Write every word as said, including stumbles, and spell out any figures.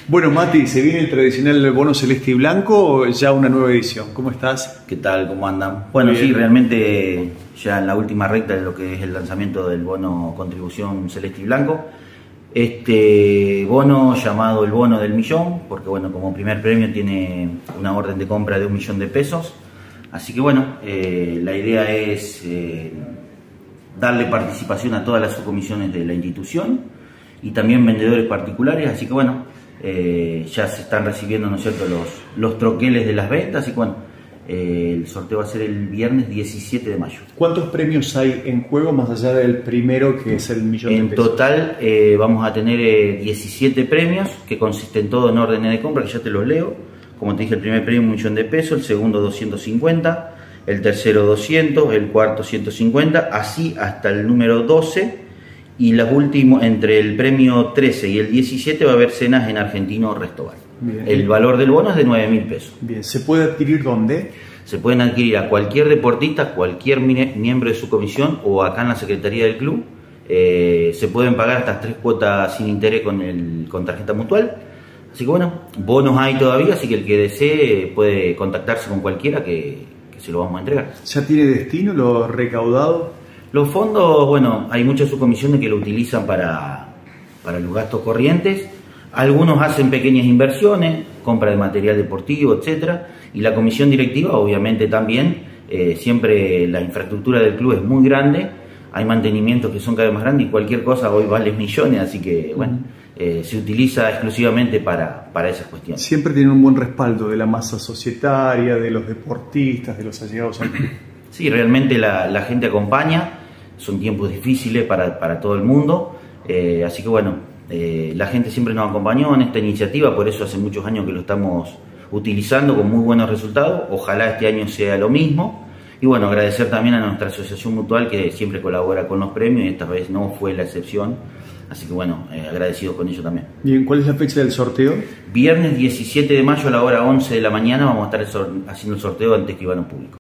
Bueno, Mati, ¿se viene el tradicional bono celeste y blanco o ya una nueva edición? ¿Cómo estás? ¿Qué tal? ¿Cómo andan? Bueno, sí, realmente ya en la última recta de lo que es el lanzamiento del bono contribución celeste y blanco. Este bono llamado el bono del millón, porque bueno, como primer premio tiene una orden de compra de un millón de pesos. Así que bueno, eh, la idea es eh, darle participación a todas las subcomisiones de la institución y también vendedores particulares. Así que bueno, eh, ya se están recibiendo, ¿no es cierto?, los, los troqueles de las ventas. Y bueno, eh, el sorteo va a ser el viernes diecisiete de mayo. ¿Cuántos premios hay en juego más allá del primero, que es el millón de En pesos? total eh, vamos a tener eh, diecisiete premios que consisten todo en órdenes de compra, que ya te los leo. Como te dije, el primer premio un millón de pesos, el segundo doscientos cincuenta, el tercero doscientos, el cuarto ciento cincuenta, así hasta el número doce. Y los últimos, entre el premio trece y el diecisiete, va a haber cenas en Argentino Restobar. Bien. El valor del bono es de nueve mil pesos. Bien, ¿se puede adquirir dónde? Se pueden adquirir a cualquier deportista, cualquier miembro de su comisión o acá en la Secretaría del Club. Eh, se pueden pagar hasta tres cuotas sin interés con, el, con tarjeta mutual. Así que bueno, bonos hay todavía, así que el que desee puede contactarse con cualquiera que, que se lo vamos a entregar. ¿Ya tiene destino lo recaudado? Los fondos, bueno, hay muchas subcomisiones que lo utilizan para, para los gastos corrientes. Algunos hacen pequeñas inversiones, compra de material deportivo, etcétera. Y la comisión directiva, obviamente también, eh, siempre la infraestructura del club es muy grande. Hay mantenimientos que son cada vez más grandes y cualquier cosa hoy vale millones, así que bueno, eh, se utiliza exclusivamente para, para esas cuestiones. Siempre tienen un buen respaldo de la masa societaria, de los deportistas, de los allegados al club. Sí, realmente la, la gente acompaña. Son tiempos difíciles para, para todo el mundo, eh, así que bueno, eh, la gente siempre nos acompañó en esta iniciativa, por eso hace muchos años que lo estamos utilizando con muy buenos resultados. Ojalá este año sea lo mismo. Y bueno, agradecer también a nuestra asociación mutual que siempre colabora con los premios y esta vez no fue la excepción. Así que bueno, eh, agradecidos con ello también. Bien, ¿cuál es la fecha del sorteo? Viernes diecisiete de mayo a la hora once de la mañana vamos a estar haciendo el sorteo antes que iban al público.